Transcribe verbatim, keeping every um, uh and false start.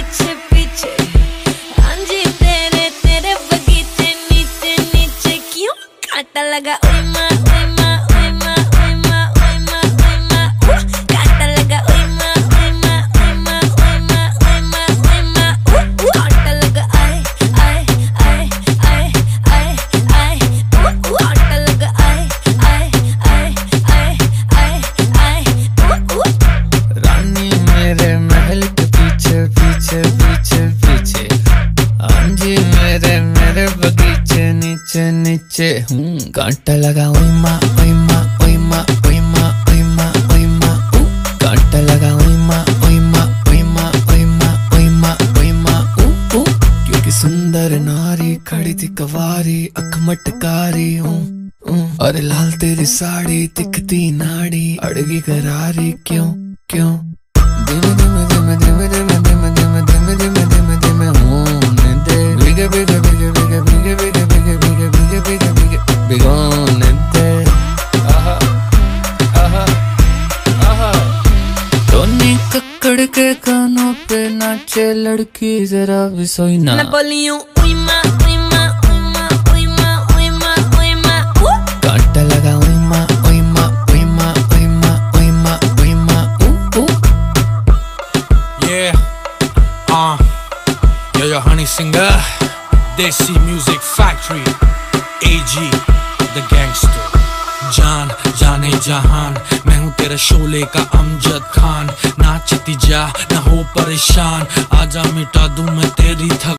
पीछे पीछे, हाँ जी तेरे तेरे बगीचे नीचे नीचे क्यों कांटा लगा ओए माँ ओए माँ ओए माँ ओए माँ ओए माँ ओए माँ कांटा लगा ओए माँ ओए माँ ओए माँ ओए माँ ओए माँ ओए माँ कांटा लगा आए आए आए आए आए आए कांटा लगा आए आए आए आए आए आए रानी मेरे महल के पीछे पीछे पीछे पीछे, हाँ जी मेरे मेरे बगीचे नीचे नीचे हूँ कांटा लगा ओए माँ ओए माँ ओए माँ ओए माँ ओए माँ ओए माँ कांटा लगा ओए माँ ओए माँ ओए माँ ओए माँ ओए माँ ओए माँ क्योंकि सुंदर नारी खड़ी थी कवारी अख मटकारी हूँ और लाल तेरी साड़ी दिखती नाड़ी अड़गी करारी क्यों क्यों धीमे धीमे धीमे धीमे धीमे धीमे धीमे धीमे धीमे धीमे धीमे होने दे भीगे भीगे भीगे भीगे भीगे भीगे भीगे भीगे भीगे भीगे भीगे भिगोने दे आहा आहा आहा। टोनी कक्कड़ के कानों पे नाचे लड़की जरा भी सोई ना मैं बोली हूँ ओए माँ ओए माँ ओए माँ ओए माँ ओए माँ ओए माँ कांटा लगा ओए माँ ओए माँ ओए माँ ओए माँ ओए माँ ओए माँ Yeah, uh, yo yo honey singer, Desi Music Factory, A G, the gangster, जान जाने जहान, मैं हूँ तेरा शोले का अमजद खान, नाचती जा ना हो परेशान, आजा मिटा दूं मैं तेरी थक